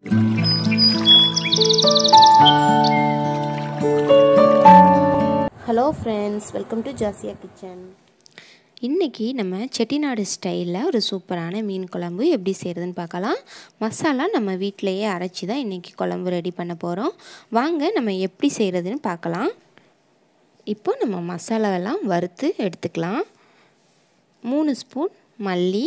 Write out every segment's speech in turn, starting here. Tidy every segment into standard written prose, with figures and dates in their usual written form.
Hello friends, welcome to Jasiya kitchen. இன்றைக்கி நம்ம செட்டிநாடு ஸ்டைலில் ஒரு சூப்பரான மீன் குழம்பு எப்படி செய்கிறதுன்னு பார்க்கலாம். மசாலா நம்ம வீட்டிலையே அரைச்சி தான் இன்றைக்கி குழம்பு ரெடி பண்ண போகிறோம். வாங்க நம்ம எப்படி செய்கிறதுன்னு பார்க்கலாம். இப்போ நம்ம மசாலாவெல்லாம் வறுத்து எடுத்துக்கலாம். 3 ஸ்பூன் மல்லி,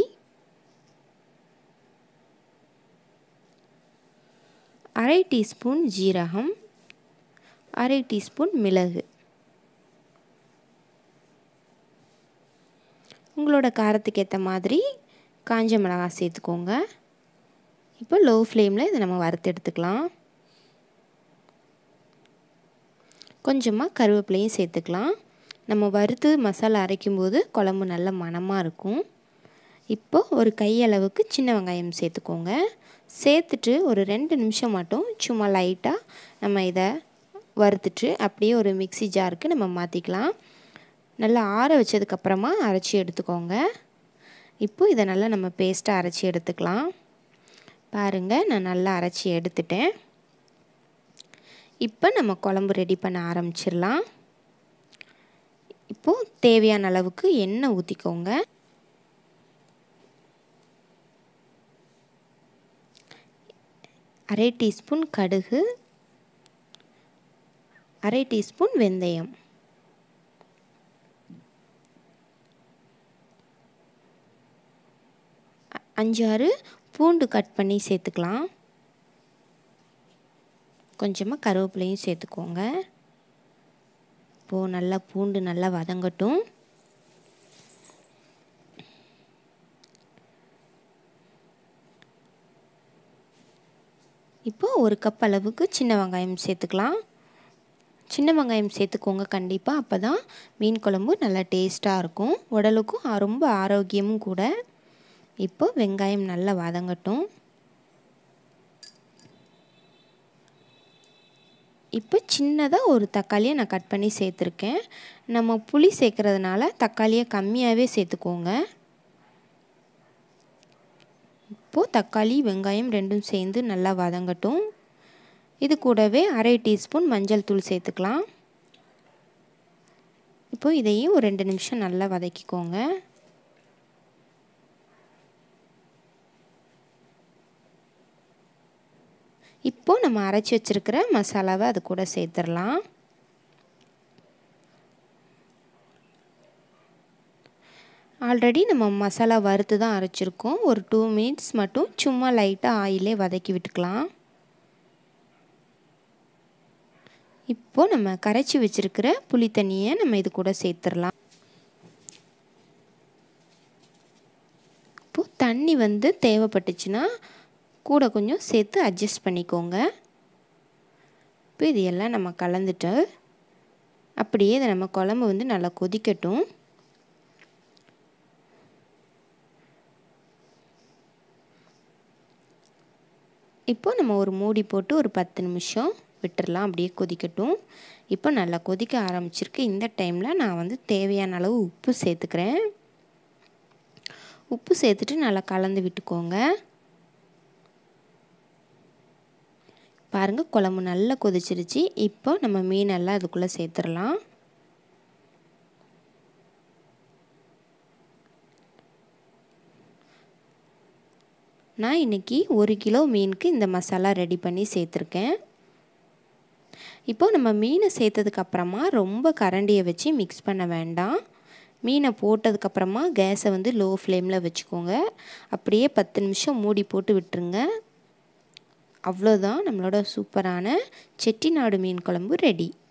1/2 டீஸ்பூன் ஜீரகம், 1/2 டீஸ்பூன் மிளகு. உங்களோட காரத்துக்கு ஏற்ற மாதிரி காஞ்ச மிளகாய் சேர்த்துக்கோங்க. இப்போ லோ ஃப்ளேமில் இதை நம்ம வறுத்து எடுத்துக்கலாம். கொஞ்சமாக கருவேப்பிலையும் சேர்த்துக்கலாம். நம்ம வறுத்து மசாலா அரைக்கும்போது குழம்பு நல்ல மணமாக இருக்கும். இப்போ ஒரு கையளவுக்கு சின்ன வெங்காயம் சேர்த்துக்கோங்க. சேர்த்துட்டு ஒரு 2 நிமிஷம் மட்டும் சும்மா லைட்டாக நம்ம இதை வறுத்துட்டு அப்படியே ஒரு மிக்ஸி ஜாருக்கு நம்ம மாற்றிக்கலாம். நல்லா ஆற வச்சதுக்கப்புறமா அரைச்சி எடுத்துக்கோங்க. இப்போ இதை நல்லா நம்ம பேஸ்ட்டாக அரைச்சி எடுத்துக்கலாம். பாருங்கள், நான் நல்லா அரைச்சி எடுத்துட்டேன். இப்போ நம்ம குழம்பு ரெடி பண்ண ஆரம்பிச்சிடலாம். இப்போது தேவையான அளவுக்கு எண்ணெய் ஊற்றிக்கோங்க. அரை டீஸ்பூன் கடுகு, 1/2 டீஸ்பூன் வெந்தயம், அஞ்சு 6 பூண்டு கட் பண்ணி சேர்த்துக்கலாம். கொஞ்சமாக கருவேப்பிலையும் சேர்த்துக்கோங்க. இப்போது நல்லா பூண்டு நல்லா வதங்கட்டும். இப்போது 1 கப் அளவுக்கு சின்ன வெங்காயம் சேர்த்துக்கலாம். சின்ன வெங்காயம் சேர்த்துக்கோங்க கண்டிப்பாக. அப்போ தான் மீன் குழம்பு நல்லா டேஸ்ட்டாக இருக்கும், உடலுக்கும் ரொம்ப ஆரோக்கியமும் கூட. இப்போ வெங்காயம் நல்லா வதங்கட்டும். இப்போ சின்னதாக ஒரு தக்காளியை நான் கட் பண்ணி சேர்த்துருக்கேன். நம்ம புளி சேர்க்குறதுனால தக்காளியை கம்மியாகவே சேர்த்துக்கோங்க. இப்போது தக்காளி வெங்காயம் ரெண்டும் சேர்ந்து நல்லா வதங்கட்டும். இது கூடவே 1/2 டீஸ்பூன் மஞ்சள் தூள் சேர்த்துக்கலாம். இப்போது இதையும் ஒரு 2 நிமிஷம் நல்லா வதக்கிக்கோங்க. இப்போது நம்ம அரைச்சி வச்சுருக்கிற மசாலாவை அது கூட சேர்த்துடலாம். ஆல்ரெடி நம்ம மசாலா வறுத்து தான் அரைச்சிருக்கோம். ஒரு 2 மினிட்ஸ் மட்டும் சும்மா லைட்டாக ஆயிலே வதக்கி விட்டுக்கலாம். இப்போது நம்ம கரைச்சி வச்சுருக்கிற புளி தண்ணியை நம்ம இது கூட சேர்த்துடலாம். இப்போது தண்ணி தேவைப்பட்டுச்சுன்னா கூட கொஞ்சம் சேர்த்து அட்ஜஸ்ட் பண்ணிக்கோங்க. இப்போ இது எல்லாம் நம்ம கலந்துட்டு அப்படியே இதை நம்ம குழம்பு நல்லா கொதிக்கட்டும். இப்போ நம்ம ஒரு மூடி போட்டு ஒரு 10 நிமிஷம் விட்டுடலாம், அப்படியே கொதிக்கட்டும். இப்போ நல்லா கொதிக்க ஆரம்பிச்சிருக்கு. இந்த டைமில் நான் தேவையான அளவு உப்பு சேர்த்துக்கிறேன். உப்பு சேர்த்துட்டு நல்லா கலந்து விட்டுக்கோங்க. பாருங்கள், குழம்பு நல்லா கொதிச்சிருச்சு. இப்போ நம்ம மீனெல்லாம் அதுக்குள்ளே சேர்த்துடலாம். நான் இன்றைக்கி 1 கிலோ மீனுக்கு இந்த மசாலா ரெடி பண்ணி சேர்த்துருக்கேன். இப்போது நம்ம மீனை சேர்த்ததுக்கப்புறமா ரொம்ப கரண்டியை வச்சு மிக்ஸ் பண்ண வேண்டாம். மீனை போட்டதுக்கப்புறமா கேஸை லோ ஃப்ளேமில் வச்சுக்கோங்க. அப்படியே 10 நிமிஷம் மூடி போட்டு விட்டுருங்க. அவ்வளோதான், நம்மளோட சூப்பரான செட்டிநாடு மீன் குழம்பு ரெடி.